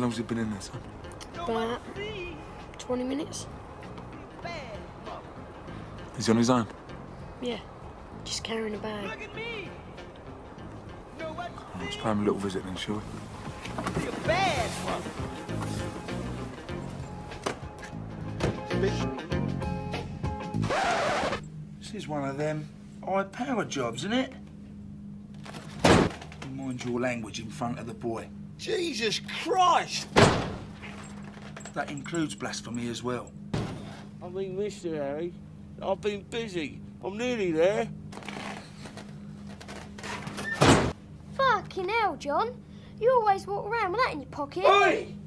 long's he been in there, son? About 20 minutes. Is he on his own? Yeah, just carrying a bag. Let's pay him a little visit then, shall we? You're bad one. This is one of them high-power jobs, isn't it? Mind your language in front of the boy. Jesus Christ! That includes blasphemy as well. I mean, Mr. Harry, I've been busy. I'm nearly there. Fucking hell, John. You always walk around with that in your pocket. Oi!